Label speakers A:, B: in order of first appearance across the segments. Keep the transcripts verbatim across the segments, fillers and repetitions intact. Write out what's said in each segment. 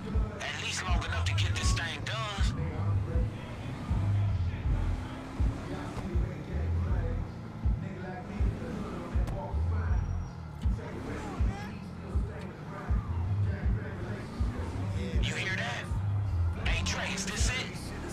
A: At least long enough to get this thing done. You hear that? Hey Dre, is this it?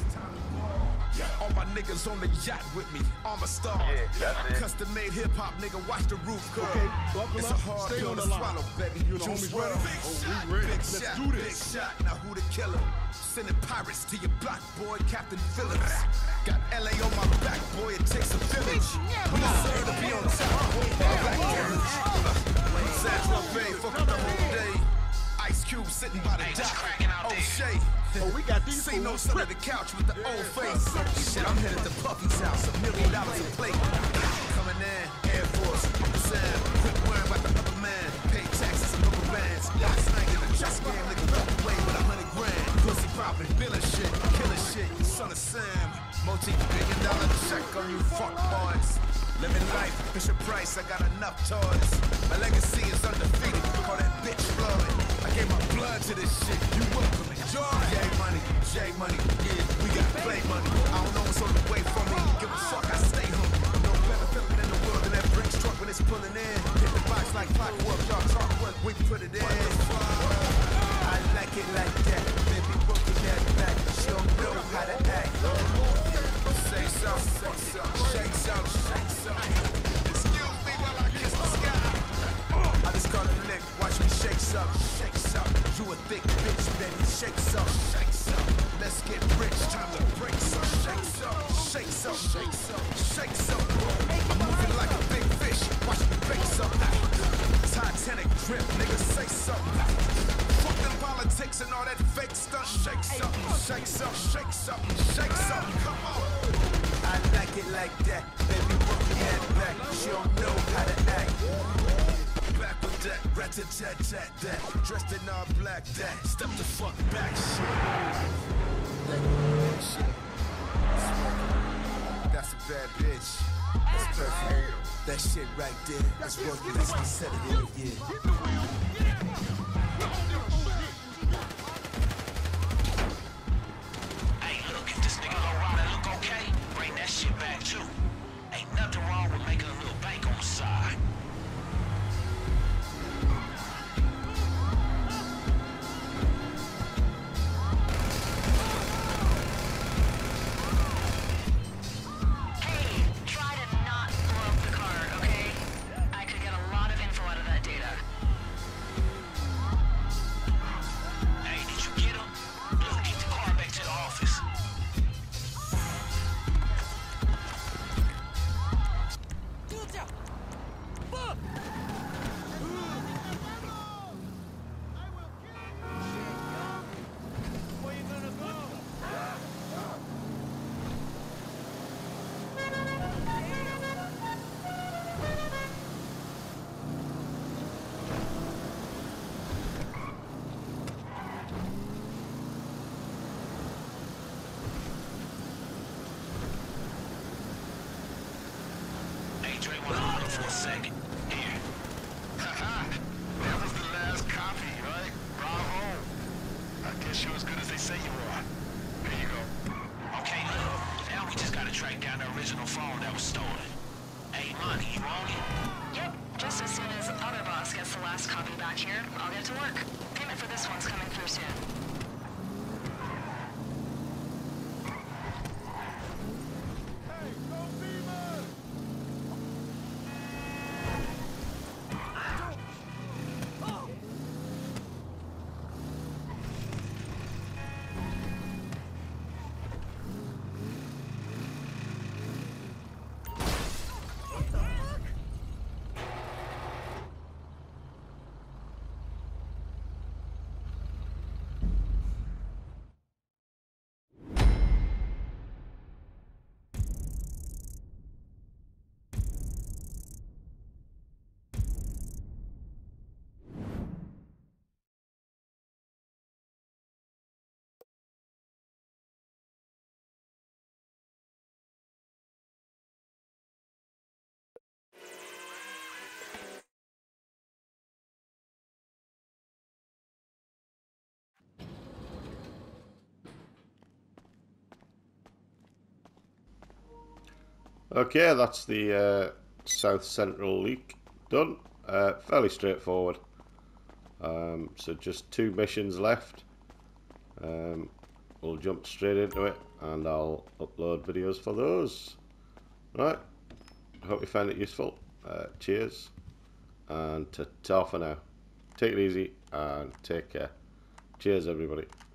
B: All my niggas on the yacht with me, I'm a star.
C: Yeah, that's it.
B: Custom made hip hop, nigga, watch the roof curl.
D: Okay, buckle
B: It's
D: up,
B: a hard
D: stay
B: pill
D: on
B: to
D: the line.
B: swallow, baby.
D: You and the
B: Juice
D: homies
B: WRLD.
D: ready?
B: Big
D: Oh,
B: shot,
D: we ready.
B: big
D: Let's
B: shot,
D: do this.
B: Big shot, now who the killer? Sending pirates to your block, boy, Captain Phillips. Got L A on my back, boy, it takes a village. We deserve to be on top. Black carriage. Central Bay, fuck up the whole day. Ice Cube sitting by the
A: Hey,
B: dock.
A: what's cracking out
B: Oh,
A: there?
B: Shay.
D: Oh, we got these
B: See no
D: fools
B: son of the couch with the old face. Shit, I'm headed to Puffy's house, a million dollars a plate. Coming in, Air Force, Sam, quit worrying about the other man. Pay taxes and rubber bands. Last night in the chess game, nigga fell away with a hundred grand. Pussy popping, billing shit, killing shit. Son of Sam, multi-billion dollar check on you fuck boys. Living life, Fisher Price, I got enough toys. My legacy is undefeated, call that bitch Floyd. I gave my blood to this shit, you welcome it. Joy. J money, J money, yeah, we got play money. I don't know what's on the way for me, give a fuck, I stay hungry. No better feeling in the world than that Brinks truck when it's pulling in. Hit the box like clockwork, y'all talk what we put it in. I like it like that, baby, working that back. She don't know how to act. Say something, say something, shake something, shake something. Excuse me while I kiss the sky. I just call a lick, watch me shake something, shake something. You a thick bitch, baby, shake something, shake something. Let's get rich, time to break some, shake something, shake something, shake something, shake something. I'm moving like a big fish, watch me bake something. Titanic drip, nigga, say something. Fuck them politics and all that fake stuff. Shake something, shake something, shake something, shake something. Come on. I like it like that, baby, working that back. She don't know how to act. Back with that, rat-a-tat-tat-tat. Dressed in all black, that. Step the fuck back, shit. Shit. That's a bad bitch. That's perfect. That shit right there, that's what you let me set it in, yeah.
A: Hey, look, if this nigga gon' ride and look okay, bring that shit back too. Ain't nothing wrong with making a little bank on the side.
E: Hey, try to not blow up the card, okay? I could get a lot of info out of that data.
A: Hey, did you get him? Look, get the car back to the office. Hey, Dre, wanna hold it for a second? Here.
C: Haha, that was the last copy, right? Bravo. I guess you're as good as they say you are. Here you go.
A: Okay, look, now we just gotta track down the original phone that was stolen. Hey, Monty, you on it?
E: Yep, just as soon as other boss gets the last copy back here, I'll get to work. Payment for this one's coming through soon.
D: Okay, that's the uh, South Central leak done. Uh, fairly straightforward. Um, so just two missions left. Um, we'll jump straight into it and I'll upload videos for those. Right, hope you found it useful. Uh, cheers and ta-ta for now. Take it easy and take care. Cheers everybody.